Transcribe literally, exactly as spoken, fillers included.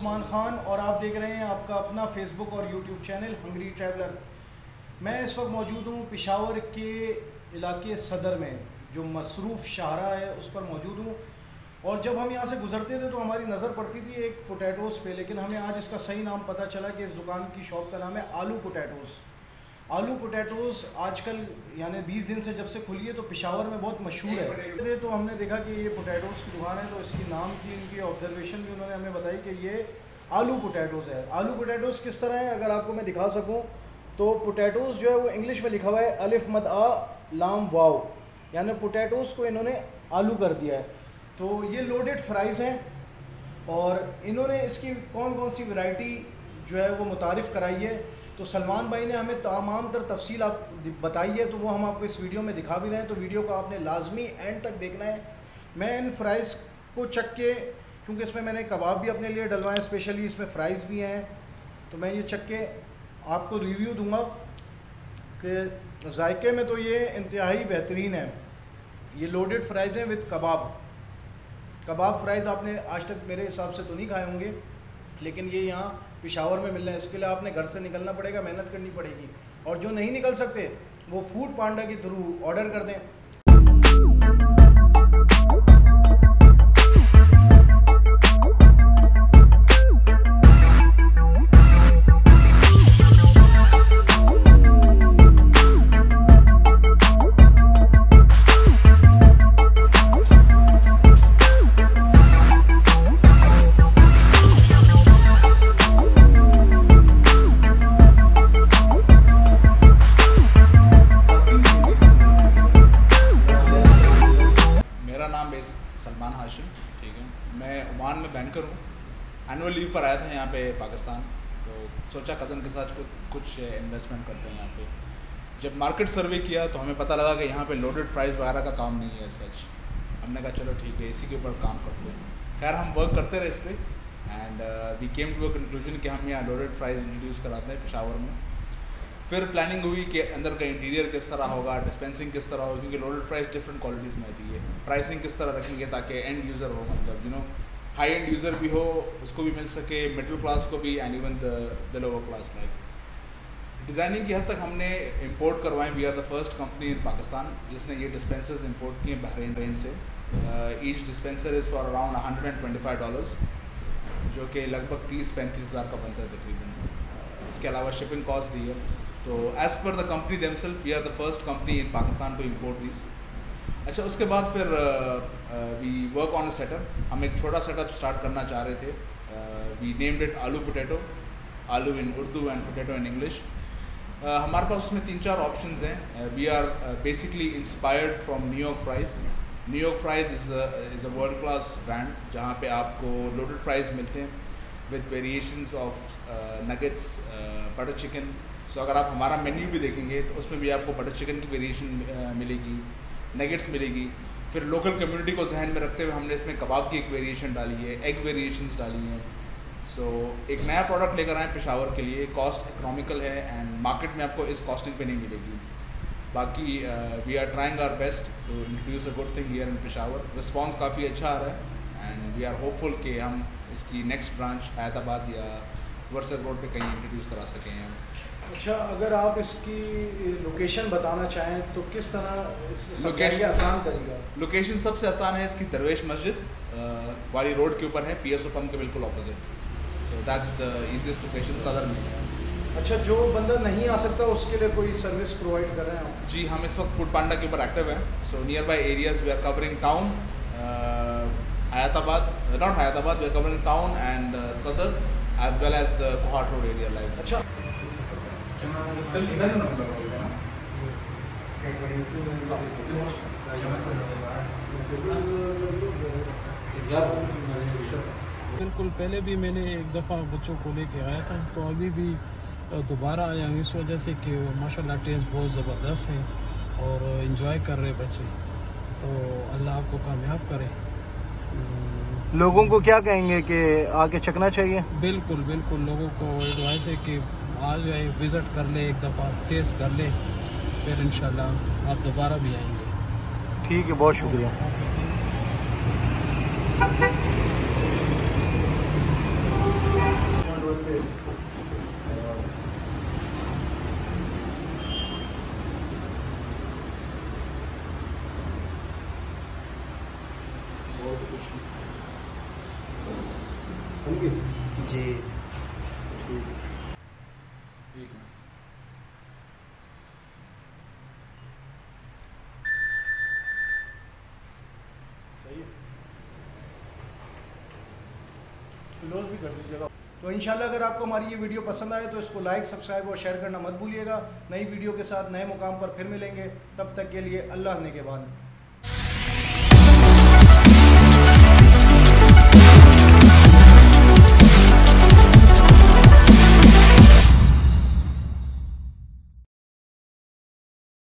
उस्मान खान और आप देख रहे हैं आपका अपना फेसबुक और यूट्यूब चैनल हंगरी ट्रैवलर। मैं इस वक्त मौजूद हूँ पेशावर के इलाके सदर में, जो मसरूफ़ शाहरा है उस पर मौजूद हूँ। और जब हम यहाँ से गुजरते थे तो हमारी नज़र पड़ती थी एक पोटैटोज़ पे, लेकिन हमें आज इसका सही नाम पता चला कि इस दुकान की शॉप का नाम है आलू पोटैटोज़। आलू पोटैटोज़ आजकल यानी बीस दिन से जब से खुली है तो पेशावर में बहुत मशहूर है। तो हमने देखा कि ये पोटैटोज़ की दुकान है, तो इसकी नाम की इनकी ऑब्जर्वेशन भी उन्होंने हमें बताई कि ये आलू पोटैटोज़ है। आलू पोटैटोज़ किस तरह है अगर आपको मैं दिखा सकूँ तो पोटैटोज़ जो है वो इंग्लिश में लिखा हुआ है अलिफ मद आ लाम वाव, यानी पोटैटोज़ को इन्होंने आलू कर दिया है। तो ये लोडेड फ्राइज़ हैं और इन्होंने इसकी कौन कौन सी वैरायटी जो है वो मुतारिफ़ कराई है। तो सलमान भाई ने हमें तमाम तर तफसील आप बताई है, तो वो हम आपको इस वीडियो में दिखा भी रहे हैं। तो वीडियो को आपने लाजमी एंड तक देखना है। मैं इन फ्राइज़ को चख के, क्योंकि इसमें मैंने कबाब भी अपने लिए डलवाए स्पेशली, इसमें फ़्राइज़ भी हैं, तो मैं ये चख के आपको रिव्यू दूंगा कि जायके में तो ये इंतहाई बेहतरीन है। ये लोडेड फ्राइज़ हैं विद कबाब। कबाब फ्राइज़ आपने आज तक मेरे हिसाब से तो नहीं खाए होंगे, लेकिन ये यहाँ पेशावर में मिल रहे हैं। इसके लिए आपने घर से निकलना पड़ेगा, मेहनत करनी पड़ेगी। और जो नहीं निकल सकते वो फूड पांडा के थ्रू ऑर्डर कर दें। सलमान हाशिम, ठीक है। मैं ओमान में बैंकर हूँ। एनुअल लीव पर आया था यहाँ पे पाकिस्तान, तो सोचा कज़न के साथ कुछ कुछ इन्वेस्टमेंट करते हैं यहाँ पे। जब मार्केट सर्वे किया तो हमें पता लगा कि यहाँ पे लोडेड फ्राइज़ वगैरह का काम नहीं है सच। हमने कहा चलो ठीक है, इसी के ऊपर काम करते हैं। खैर हम वर्क करते रहे इस पर and we came to a conclusion कि हम यहाँ लोडेड फ्राइज़ इंट्रोड्यूस कराते हैं पेशावर में। फिर प्लानिंग हुई कि अंदर का इंटीरियर किस तरह होगा, डिस्पेंसिंग किस तरह होगी, क्योंकि लोडेड फ्राइज़ डिफरेंट क्वालिटीज़ में होती है। प्राइसिंग किस तरह रखेंगे ताकि एंड यूज़र हो, मतलब you know high end user भी हो, उसको भी मिल सके, मिडिल क्लास को भी, and even the lower class like. Designing की हद तक हमने इंपोर्ट करवाएं। We are the first company in Pakistan जिसने ये डिस्पेंसर्स इंपोर्ट किए बहरीन रेंज से। Each dispenser is for around hundred and twenty five dollars, जो कि लगभग तीस पैंतीस हज़ार का बनता है तकरीबन। uh, इसके अलावा शिपिंग कॉस्ट दी है। तो as per the company themselves we are the first company in Pakistan to import this. अच्छा, उसके बाद फिर we work on a setup. हम एक छोटा सेटअप स्टार्ट करना चाह रहे थे। वी नेम्ड इट आलू पोटैटो, आलू in Urdu and potato in English. हमारे पास उसमें तीन चार ऑप्शंस हैं। We are basically inspired from New York fries. New York fries is is a world class brand जहाँ पे आपको लोडेड फ्राइज़ मिलते हैं with variations of nuggets, butter chicken. So अगर आप हमारा मेन्यू भी देखेंगे तो उसमें भी आपको बटर चिकन की वेरिएशन मिलेगी, नगेट्स मिलेगी। फिर लोकल कम्युनिटी को जहन में रखते हुए हमने इसमें कबाब की एक वेरिएशन डाली है, एग वेरिएशंस डाली हैं। सो so, एक नया प्रोडक्ट लेकर आए पेशावर के लिए। कॉस्ट इकोनॉमिकल है एंड मार्केट में आपको इस कॉस्टिंग पे नहीं मिलेगी। बाकी we are trying our best to introduce a good thing here in Peshawar. Response काफ़ी अच्छा आ रहा है एंड वी आर होपफुल कि हम इसकी नेक्स्ट ब्रांच हैदराबाद या वर्सर रोड पे कहीं इंट्रोड्यूस करा सकें हम। अच्छा, अगर आप इसकी लोकेशन बताना चाहें तो किस तरह लोकेशन आसान तरीका? लोकेशन सबसे आसान है इसकी दरवेश मस्जिद वाली रोड के ऊपर है, पीएसओ पंप के बिल्कुल opposite. So that's the easiest location Saddar में है। अच्छा, जो बंदा नहीं आ सकता उसके लिए कोई सर्विस प्रोवाइड कर रहे हैं आप? जी, हम इस वक्त फूड पांडा के ऊपर एक्टिव हैं। So nearby areas we are covering town Hyderabad, not Hyderabad, we are covering town and Saddar as well as the Kohat road area like. अच्छा, बिल्कुल। पहले भी मैंने एक दफ़ा बच्चों को लेके आया था, तो अभी भी दोबारा आया हूँ इस वजह से कि माशाल्लाह टेस्ट बहुत ज़बरदस्त है और इन्जॉय कर रहे बच्चे। तो अल्लाह आपको कामयाब करे। लोगों को क्या कहेंगे कि आके चखना चाहिए? बिल्कुल बिल्कुल, लोगों को एडवाइस है कि आ जाए, विज़िट कर ले, एक दफ़ा टेस्ट कर ले, फिर इंशाल्लाह आप दोबारा भी आएंगे। ठीक है, बहुत शुक्रिया। पे और तो कुछ नहीं जी। एक मिनट। सही है, क्लोज भी कर दीजिएगा। तो इंशाल्लाह अगर आपको हमारी ये वीडियो पसंद आए तो इसको लाइक, सब्सक्राइब और शेयर करना मत भूलिएगा। नई वीडियो के साथ नए मुकाम पर फिर मिलेंगे, तब तक के लिए अल्लाह ने के बाद।